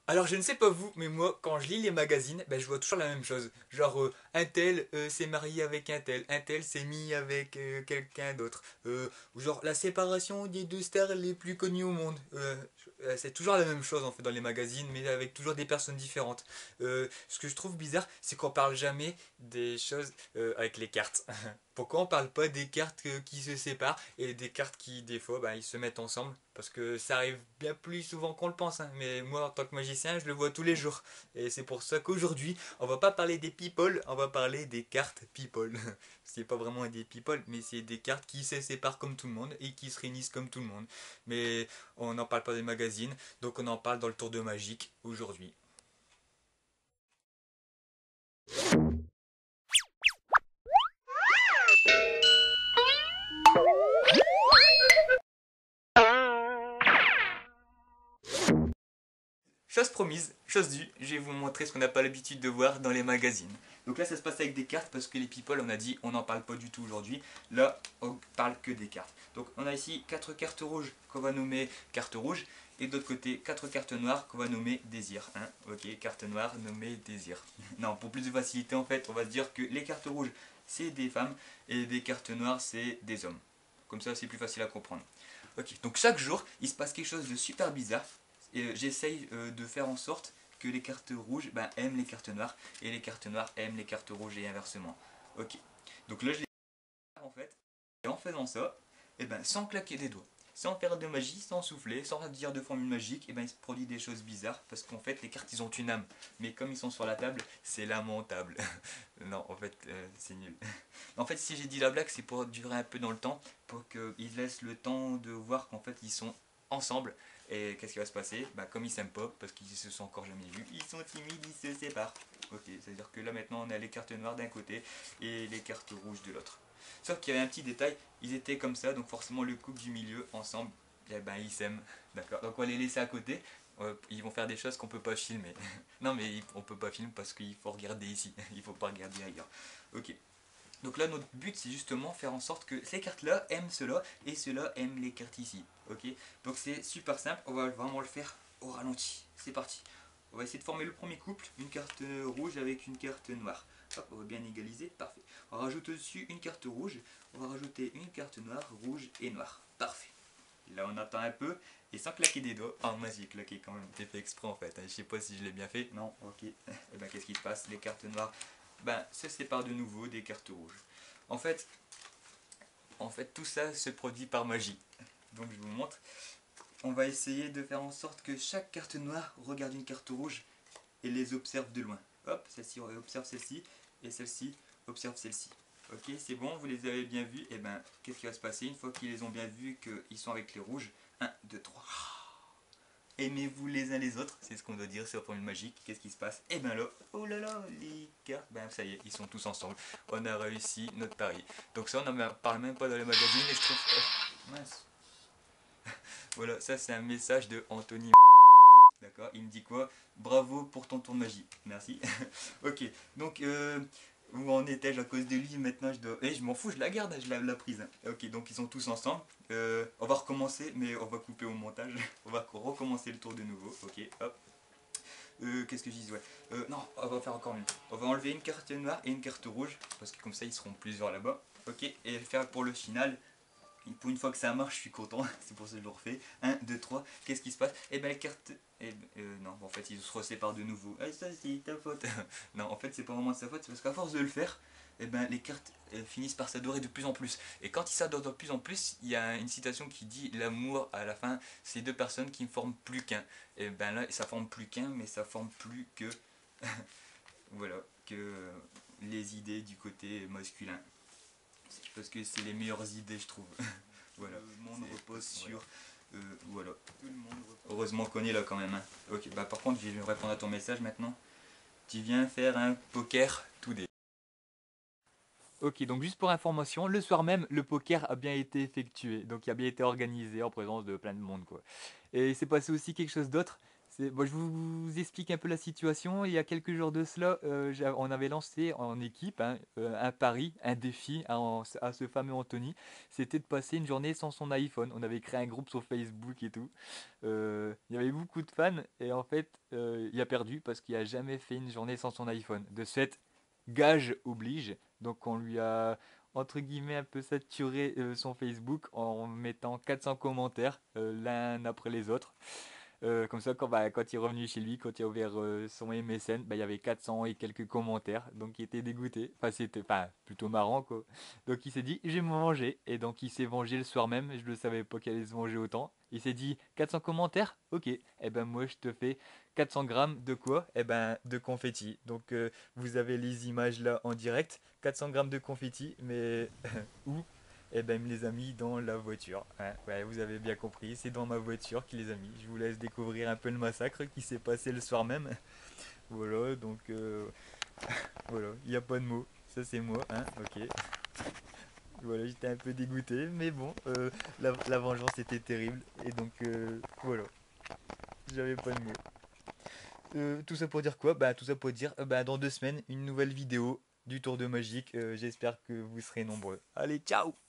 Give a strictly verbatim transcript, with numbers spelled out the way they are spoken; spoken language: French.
Alors je ne sais pas vous, mais moi quand je lis les magazines, ben, je vois toujours la même chose. Genre euh, un tel euh, s'est marié avec un tel, un tel s'est mis avec euh, quelqu'un d'autre. Euh, ou genre la séparation des deux stars les plus connues au monde. Euh, euh, c'est toujours la même chose en fait dans les magazines, mais avec toujours des personnes différentes. Euh, ce que je trouve bizarre, c'est qu'on parle jamais des choses euh, avec les cartes. Pourquoi on parle pas des cartes euh, qui se séparent et des cartes qui des fois ben, ils se mettent ensemble? Parce que ça arrive bien plus souvent qu'on le pense, hein. Mais moi en tant que magicien je le vois tous les jours. Et c'est pour ça qu'aujourd'hui on va pas parler des people, on va parler des cartes people. C'est pas vraiment des people, mais c'est des cartes qui se séparent comme tout le monde et qui se réunissent comme tout le monde. Mais on n'en parle pas des magazines, donc on en parle dans le tour de magique aujourd'hui. Chose promise, chose due, je vais vous montrer ce qu'on n'a pas l'habitude de voir dans les magazines. Donc là ça se passe avec des cartes parce que les people on a dit on n'en parle pas du tout aujourd'hui. Là on parle que des cartes. Donc on a ici quatre cartes rouges qu'on va nommer cartes rouges et d'autre côté quatre cartes noires qu'on va nommer désir. Hein, ok, carte noire nommée désir. Non, pour plus de facilité en fait on va se dire que les cartes rouges c'est des femmes et des cartes noires c'est des hommes. Comme ça c'est plus facile à comprendre. Ok, donc chaque jour il se passe quelque chose de super bizarre et euh, j'essaye euh, de faire en sorte que les cartes rouges ben, aiment les cartes noires et les cartes noires aiment les cartes rouges et inversement. Ok. Donc là je les en fait. Et en faisant ça, et ben, sans claquer des doigts, sans faire de magie, sans souffler, sans dire de formule magique, et ben, il se produit des choses bizarres parce qu'en fait les cartes ils ont une âme. Mais comme ils sont sur la table, c'est lamentable. Non, en fait euh, c'est nul. En fait si j'ai dit la blague c'est pour durer un peu dans le temps, pour qu'ils laissent le temps de voir qu'en fait ils sont ensemble. Et qu'est-ce qui va se passer? Bah, comme ils s'aiment pas, parce qu'ils se sont encore jamais vus, ils sont timides, ils se séparent. Ok, c'est-à-dire que là maintenant on a les cartes noires d'un côté et les cartes rouges de l'autre. Sauf qu'il y avait un petit détail, ils étaient comme ça, donc forcément le couple du milieu ensemble, eh ben ils s'aiment, d'accord. Donc on va les laisser à côté, euh, ils vont faire des choses qu'on peut pas filmer. Non mais on peut pas filmer parce qu'il faut regarder ici, il faut pas regarder ailleurs. Ok. Donc là notre but c'est justement faire en sorte que ces cartes là aiment cela et cela aiment les cartes ici. Ok. Donc c'est super simple, on va vraiment le faire au ralenti. C'est parti. On va essayer de former le premier couple, une carte rouge avec une carte noire. Hop, on va bien égaliser, parfait. On rajoute au-dessus une carte rouge, on va rajouter une carte noire, rouge et noire. Parfait. Là on attend un peu, et sans claquer des doigts. Ah, moi j'ai claqué quand même, c'est fait exprès en fait. Je sais pas si je l'ai bien fait. Non, ok. Et ben qu'est-ce qui se passe? Les cartes noires, ben se séparent de nouveau des cartes rouges. En fait, en fait tout ça se produit par magie. Donc je vous montre. On va essayer de faire en sorte que chaque carte noire regarde une carte rouge et les observe de loin. Hop, celle-ci observe celle-ci et celle-ci observe celle-ci. Ok, c'est bon, vous les avez bien vus. Et ben, qu'est-ce qui va se passer une fois qu'ils les ont bien vus, qu'ils sont avec les rouges? Un, deux, trois. Aimez-vous les uns les autres, c'est ce qu'on doit dire, c'est la formule magique. Qu'est-ce qui se passe? Et ben là, oh là là, les cartes, ben ça y est, ils sont tous ensemble. On a réussi notre pari. Donc ça, on n'en parle même pas dans les magazines et je trouve... Oh, mince. Voilà, ça c'est un message de Anthony. D'accord, il me dit quoi? Bravo pour ton tour de magie. Merci. Ok, donc euh, où en étais-je à cause de lui? Maintenant je dois. Eh, je m'en fous, je la garde, je la, la prise. Ok, donc ils sont tous ensemble. Euh, on va recommencer, mais on va couper au montage. On va recommencer le tour de nouveau. Ok, hop. Euh, Qu'est-ce que je dis? Ouais. Euh, non, on va faire encore mieux. On va enlever une carte noire et une carte rouge, parce que comme ça ils seront plusieurs là-bas. Ok, et faire pour le final. Et pour une fois que ça marche, je suis content. C'est pour ça que je le refais. Un, deux, trois. Qu'est-ce qui se passe? Et ben les cartes. Eh ben, euh, non, en fait, ils se reséparent de nouveau. Ah, ça, c'est ta faute. Non, en fait, c'est pas vraiment sa faute. C'est parce qu'à force de le faire, et ben les cartes euh, finissent par s'adorer de plus en plus. Et quand ils s'adorent de plus en plus, il y a une citation qui dit l'amour, à la fin, c'est deux personnes qui ne forment plus qu'un. Et ben là, ça forme plus qu'un, mais ça forme plus que. Voilà, que les idées du côté masculin. Parce que c'est les meilleures idées, je trouve. Voilà. Tout le monde repose sur. Euh, voilà. Tout le monde repose. Heureusement qu'on est là quand même. Hein. Ok, bah par contre, je vais répondre à ton message maintenant. Tu viens faire un poker today. Ok, donc juste pour information, le soir même, le poker a bien été effectué. Donc il a bien été organisé en présence de plein de monde, quoi. Et il s'est passé aussi quelque chose d'autre, C'est, bon, je vous, vous explique un peu la situation. Il y a quelques jours de cela, euh, j'a- on avait lancé en équipe hein, euh, un pari, un défi à, en- à ce fameux Anthony. C'était de passer une journée sans son iPhone. On avait créé un groupe sur Facebook et tout. Euh, il y avait beaucoup de fans et en fait, euh, il a perdu parce qu'il a jamais fait une journée sans son iPhone. De ce fait, gage oblige. Donc on lui a entre guillemets un peu saturé euh, son Facebook en mettant quatre cents commentaires euh, l'un après les autres. Euh, comme ça, quand, bah, quand il est revenu chez lui, quand il a ouvert euh, son M S N, bah, il y avait quatre cents et quelques commentaires. Donc il était dégoûté. Enfin, c'était enfin, plutôt marrant quoi. Donc il s'est dit, je vais me venger. Et donc il s'est vengé le soir même. Je ne savais pas qu'il allait se venger autant. Il s'est dit, quatre cents commentaires. Ok. Et eh ben moi, je te fais quatre cents grammes de quoi? Eh ben de confetti. Donc euh, vous avez les images là en direct. quatre cents grammes de confetti. Mais où? Eh ben, il me les a mis dans la voiture. Ouais, ouais, vous avez bien compris, c'est dans ma voiture qu'il les a mis. Je vous laisse découvrir un peu le massacre qui s'est passé le soir même. Voilà, donc euh, voilà, il n'y a pas de mots. Ça c'est moi, hein, ok. Voilà, j'étais un peu dégoûté, mais bon, euh, la, la vengeance était terrible. Et donc euh, voilà, j'avais pas de mots. Euh, tout ça pour dire quoi? Bah tout ça pour dire, euh, bah dans deux semaines, une nouvelle vidéo du tour de magique. Euh, J'espère que vous serez nombreux. Allez, ciao!